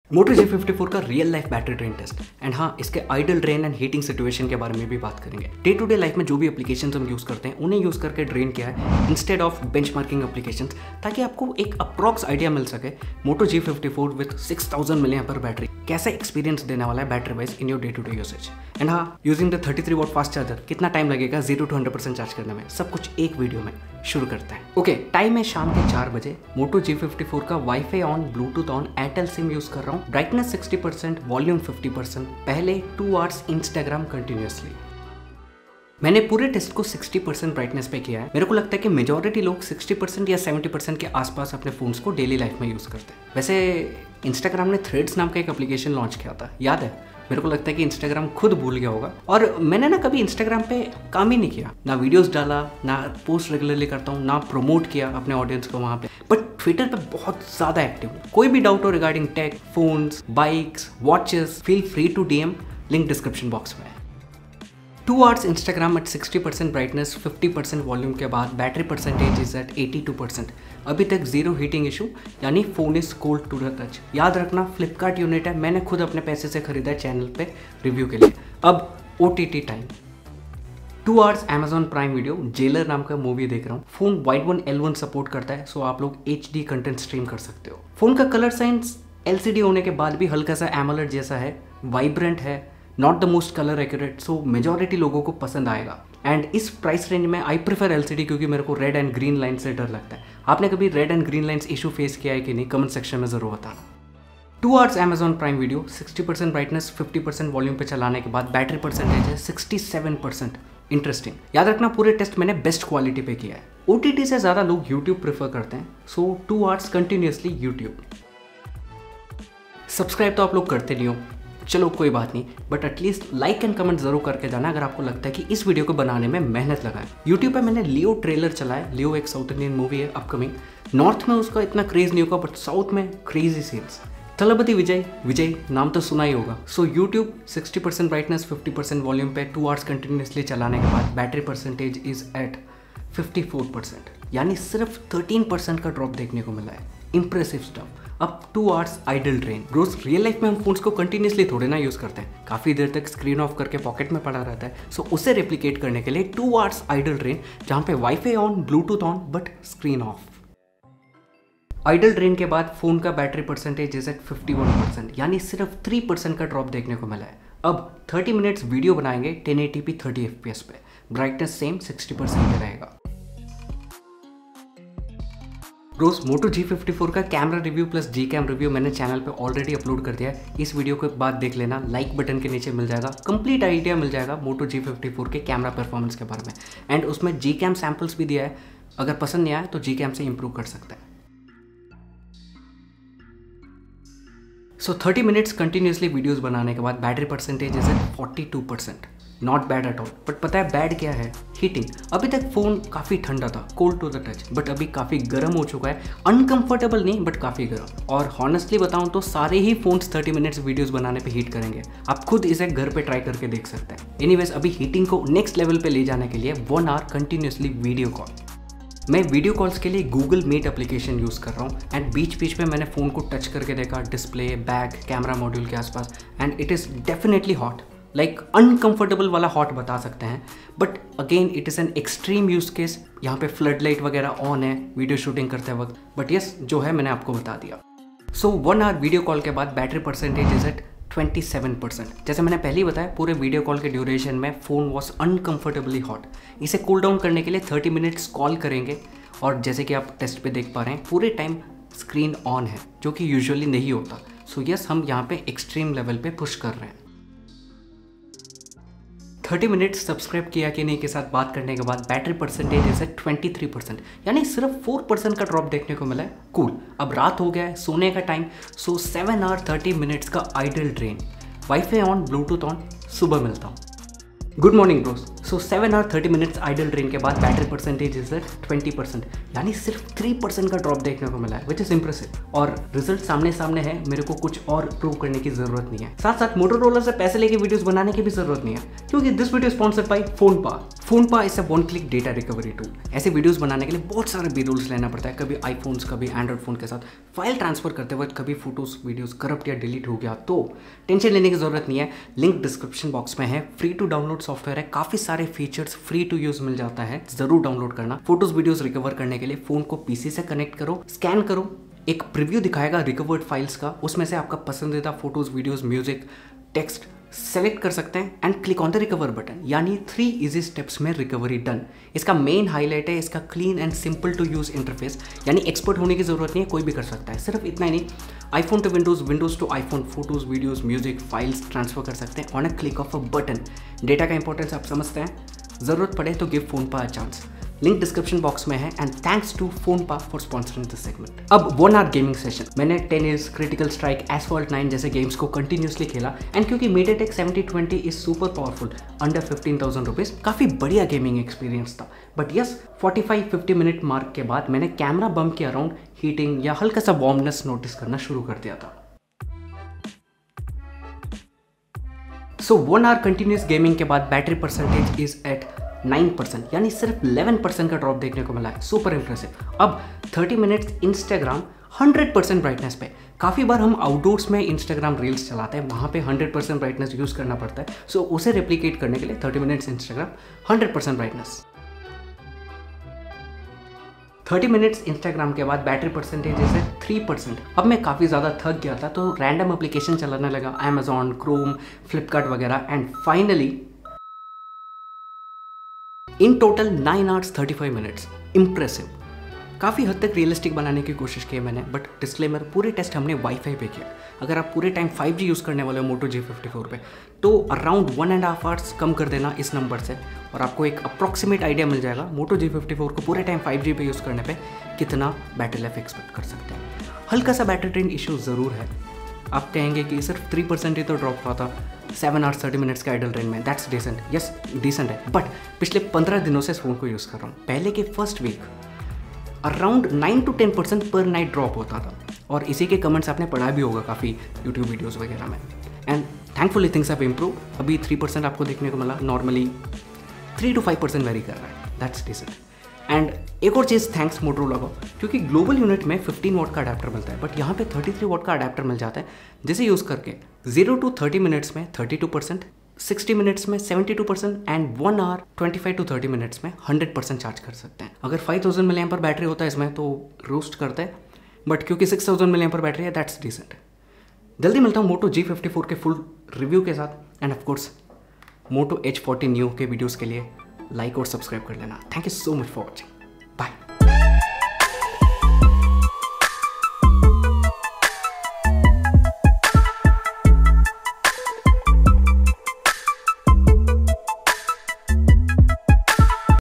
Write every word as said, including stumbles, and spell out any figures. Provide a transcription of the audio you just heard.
मोटो G fifty four का real life battery drain test and हाँ, इसके idle drain and heating situation के बारे में भी बात करेंगे। डे टू डे लाइफ में जो भी एप्लीकेशंस हम यूज करते हैं उन्हें यूज करके ड्रेन किया है इंस्टेड ऑफ बेंचमार्किंग एप्लीकेशंस, ताकि आपको एक अप्रॉक्स आइडिया मिल सके Moto G fifty four with six thousand million पर बैटरी कैसा एक्सपीरियंस देने वाला है battery wise in your day to day usage. And हाँ, using the thirty three watt fast charger कितना टाइम लगेगा zero to hundred percent charge करने में, सब कुछ एक वीडियो में शुरू करते हैं। ओके, टाइम है शाम के चार बजे। मोटो जी फिफ्टी फोर का wifi on, Bluetooth on, Airtel SIM use कर रहा हूँ। Brightness sixty percent, volume fifty percent. पहले टू आवर्स इंस्टाग्राम कंटिन्यूअसली। मैंने पूरे टेस्ट को सिक्सटी परसेंट ब्राइटनेस पे किया है। मेरे को लगता है कि मेजॉरिटी लोग सिक्सटी परसेंट या सेवेंटी परसेंट के आसपास अपने फोन्स को डेली लाइफ में यूज करते हैं। वैसे इंस्टाग्राम ने थ्रेड्स नाम का एक एप्लीकेशन लॉन्च किया था, याद है? मेरे को लगता है कि इंस्टाग्राम खुद भूल गया होगा, और मैंने ना कभी इंस्टाग्राम पे काम ही नहीं किया, ना वीडियोस डाला, ना पोस्ट रेगुलरली करता हूँ, ना प्रमोट किया अपने ऑडियंस को वहाँ पे। बट ट्विटर पे बहुत ज़्यादा एक्टिव हूँ। कोई भी डाउट हो regarding tech, phones, bikes, watches, feel free to DM, link description box में। Two hours Instagram at sixty percent brightness, fifty percent volume के बाद battery percentage is at eighty two percent. अभी तक zero heating issue, यानी phone is cold to the touch. याद रखना, Flipkart unit है, मैंने खुद अपने पैसे से खरीदा है चैनल पे रिव्यू के लिए। अब OTT time. Two hours Amazon Prime video, Jailer नाम का मूवी देख रहा हूँ। Phone Widevine L one support करता है, सो आप लोग एच डी कंटेंट स्ट्रीम कर सकते हो। फोन का कलर साइंस एलसीडी होने के बाद भी हल्का सा एमोलेड जैसा है, वाइब्रेंट है, not the most colour accurate, so majority लोगों को पसंद आएगा। एंड इस प्राइस रेंज में आई प्रेफर एलसीडी, क्योंकि मेरे को रेड एंड ग्रीन लाइन से डर लगता है। आपने कभी red and green lines issue face किया है कि नहीं, कमेंट सेक्शन में जरूर बताना। Two hours Amazon Prime video, sixty percent brightness, fifty percent volume पे चलाने के बाद बैटरी परसेंटेज है सिक्सटी सेवन परसेंट। इंटरेस्टिंग। याद रखना, पूरे टेस्ट मैंने बेस्ट क्वालिटी पे किया है। ओटीटी से ज़्यादा लोग यूट्यूब प्रेफर करते हैं, so two hours continuously YouTube. Subscribe तो आप लोग करते नहीं हो, चलो कोई बात नहीं, but at least like and comment जरूर करके जाना अगर आपको लगता है कि इस वीडियो को बनाने में मेहनत लगा है। यूट्यूब पे मैंने लियो ट्रेलर चलाया। लियो एक साउथ इंडियन मूवी है अपकमिंग। नॉर्थ में उसका इतना क्रेज नहीं होगा, बट साउथ में क्रेजी सेल्स। तलपति विजय, विजय नाम तो सुना ही होगा। So YouTube sixty percent brightness, fifty percent volume पे टू आवर्स कंटिन्यूसली चलाने के बाद battery percentage is at fifty four percent, यानी सिर्फ थर्टीन परसेंट का ड्रॉप देखने को मिला है। Impressive stuff. अब टू आवर्स आइडल ड्रेन। रोज रियल लाइफ में हम फोन्स को कंटिन्यूसली थोड़े ना यूज करते हैं, काफी देर तक स्क्रीन ऑफ करके पॉकेट में पड़ा रहता है। सो so, उसे रेप्लिकेट करने के लिए टू आवर्स आइडल ड्रेन, जहां पे wifi on, Bluetooth on, but screen off. Idle drain के बाद फोन का battery percentage is at fifty one percent, यानी सिर्फ थ्री परसेंट का ड्रॉप देखने को मिला है। अब थर्टी मिनट्स वीडियो बनाएंगे ten eighty p thirty f p s पे, ब्राइटनेस सेम सिक्सटी परसेंट पे रहेगा। रोज मोटो जी फिफ्टी फोर का camera review plus G cam review मैंने चैनल पे ऑलरेडी अपलोड कर दिया है। इस वीडियो के बाद देख लेना, लाइक बटन के नीचे मिल जाएगा, कंप्लीट आइडिया मिल जाएगा मोटो जी फिफ्टी फोर के कैमरा परफॉर्मेंस के बारे में। एंड उसमें जी कैम सैम्पल्स भी दिया है, अगर पसंद नहीं आया तो जी कैम से इंप्रूव कर सकता है। So thirty minutes continuously videos बनाने के बाद battery percentage is at forty two percent. Not bad at all, but पता है बैड क्या है? हीटिंग। अभी तक फोन काफ़ी ठंडा था, cold to the touch, but अभी काफ़ी गर्म हो चुका है। अनकंफर्टेबल नहीं, बट काफ़ी गर्म। और हॉनेस्टली बताऊं तो सारे ही फोन्स थर्टी मिनट्स वीडियोस बनाने पे हीट करेंगे। आप खुद इसे घर पे ट्राई करके देख सकते हैं। एनीवेज, अभी हीटिंग को नेक्स्ट लेवल पे ले जाने के लिए one hour continuously video call. मैं वीडियो कॉल्स के लिए गूगल मीट एप्लीकेशन यूज़ कर रहा हूँ। एंड बीच बीच में मैंने फ़ोन को टच करके देखा, डिस्प्ले, बैक, कैमरा मॉड्यूल के आसपास, and it is definitely hot. Like uncomfortable वाला हॉट बता सकते हैं, but again it is an extreme use case. यहाँ पे फ्लड लाइट वगैरह ऑन है वीडियो शूटिंग करते वक्त, बट यस, जो है मैंने आपको बता दिया। So one hour video call के बाद battery percentage is at twenty seven percent. जैसे मैंने पहले ही बताया, पूरे वीडियो कॉल के ड्यूरेशन में फ़ोन वॉज अनकंफर्टेबली हॉट। इसे कूल डाउन करने के लिए थर्टी मिनट्स कॉल करेंगे, और जैसे कि आप टेस्ट पे देख पा रहे हैं पूरे टाइम स्क्रीन ऑन है, जो कि यूजुअली नहीं होता। सो यस, हम यहाँ पे एक्सट्रीम लेवल पे पुश कर रहे हैं। थर्टी मिनट्स सब्सक्राइब किया कि नहीं के साथ बात करने के बाद battery percentage is at twenty three percent, यानी सिर्फ फोर परसेंट का ड्रॉप देखने को मिला है। कूल। अब रात हो गया है, सोने का time. So seven hour thirty minutes का idle drain, wifi on, Bluetooth on. सुबह मिलता हूँ। Good morning bros. So seven hour thirty minutes idle drain के बाद battery percentage is at twenty percent, यानी सिर्फ थ्री परसेंट का ड्रॉप देखने को मिला है, विच इज इंप्रेसिव। और रिजल्ट सामने सामने है, मेरे को कुछ और प्रूव करने की जरूरत नहीं है। साथ साथ मोटोरोला से पैसे लेके वीडियोस बनाने की भी जरूरत नहीं है, क्योंकि this video sponsored by FonePaw. FonePaw is a one click data recovery tool. ऐसे वीडियोस बनाने के लिए बहुत सारे बी रूल्स लेना पड़ता है, कभी आईफोन्स कभी एंड्रॉइड फोन के साथ फाइल ट्रांसफर करते वक्त कभी फोटोज वीडियोस करप्ट या डिलीट हो गया तो टेंशन लेने की जरूरत नहीं है। लिंक डिस्क्रिप्शन बॉक्स में है, फ्री टू डाउनलोड सॉफ्टवेयर है, काफी सारे फीचर्स फ्री टू यूज मिल जाता है, जरूर डाउनलोड करना। फोटोज वीडियोस रिकवर करने के लिए फोन को पीसी से कनेक्ट करो, स्कैन करो, एक प्रीव्यू दिखाएगा रिकवर्ड फाइल्स का, उसमें से आपका पसंदीदा photos videos music text select कर सकते हैं and click on the recover button, यानी थ्री इजी स्टेप्स में रिकवरी डन। इसका मेन हाईलाइट है इसका clean and simple to use interface, यानी एक्सपर्ट होने की जरूरत नहीं है, कोई भी कर सकता है। सिर्फ इतना ही नहीं, iPhone to Windows, Windows to iPhone photos videos music files transfer कर सकते हैं on a click of a button. Data का इंपॉर्टेंस आप समझते हैं, जरूरत पड़े तो give FonePaw a chance. Link description box में है and thanks to FonePaw for sponsoring this segment. अब वन आवर गेमिंग सेशन, मैंने tennis, critical strike, Asphalt nine जैसे गेम्स को कंटिन्यूसली खेला एंड क्योंकि MediaTek seventy twenty is super powerful under fifteen thousand rupees, काफी बढ़िया गेमिंग एक्सपीरियंस था। But yes, forty five fifty minute mark के बाद मैंने कैमरा बम्प के अराउंड हीटिंग या हल्का सा वार्मनेस नोटिस करना शुरू कर दिया था। So one hour continuous gaming के बाद battery percentage is at nine percent, यानी सिर्फ इलेवन परसेंट का ड्रॉप देखने को मिला है, सुपर इंप्रेसिव। अब thirty minutes Instagram hundred percent brightness पे। काफ़ी बार हम आउटडोर्स में इंस्टाग्राम रील्स चलाते हैं, वहाँ पे हंड्रेड परसेंट ब्राइटनेस यूज़ करना पड़ता है। सो so, उसे रेप्लिकेट करने के लिए thirty minutes Instagram hundred percent brightness. Thirty minutes Instagram के बाद बैटरी परसेंटेज है थ्री परसेंट। अब मैं काफ़ी ज़्यादा थक गया था तो रैंडम एप्लीकेशन चलाने लगा, अमेजॉन, क्रोम, फ्लिपकार्ट वगैरह, and finally in total nine hours thirty five minutes. Impressive. काफ़ी हद तक रियलिस्टिक बनाने की कोशिश की मैंने, बट डिस्क्लेमर, पूरे टेस्ट हमने वाईफाई पे किया। अगर आप पूरे टाइम फाइव जी यूज़ करने वाले हो मोटो जी फिफ्टी फोर पे, तो around one and half hours कम कर देना इस नंबर से और आपको एक अप्रॉक्सीमेट आइडिया मिल जाएगा मोटो जी फिफ्टी फोर को पूरे टाइम फाइव जी पे यूज़ करने पे कितना बैटरी लाइफ एक्सपेक्ट कर सकते हैं। हल्का सा बैटरी ड्रेन इशू ज़रूर है। आप कहेंगे कि सिर्फ थ्री परसेंट ही तो ड्रॉप हुआ था सेवन आवर्स थर्टी मिनट्स के आइडल ड्रेन में, दैट्स डिसेंट। यस, डिसेंट है, बट पिछले पंद्रह दिनों से इस फोन को यूज़ कर रहा हूँ। पहले के first week around nine to ten percent पर नाइट ड्रॉप होता था और इसी के कमेंट्स आपने पढ़ा भी होगा काफ़ी यूट्यूब वीडियोज़ वगैरह में। And thankfully things have improve. अभी थ्री परसेंट आपको देखने को मिला, normally three to five percent vary कर रहा है, दैट्स डिसेंट। एंड एक और चीज़ थैंक्स मोटोरोला को, क्योंकि ग्लोबल यूनिट में फिफ्टीन वॉट का अडेप्टर मिलता है, बट यहाँ पे थर्टी थ्री वॉट का अडेप्टर मिल जाता है, जिसे यूज़ करके जीरो टू थर्टी मिनट्स में thirty two percent, sixty minutes में seventy two percent and one hour twenty five to thirty minutes में हंड्रेड परसेंट चार्ज कर सकते हैं। अगर five thousand milli ampere battery होता है इसमें तो रोस्ट करता है, बट क्योंकि six thousand milli ampere battery है, दैट्स डिसेंट। जल्दी मिलता हूँ मोटो जी फिफ्टी फोर के फुल रिव्यू के साथ and of course Moto H forty new के वीडियोज़ के लिए लाइक और सब्सक्राइब कर लेना। Thank you so much for watching.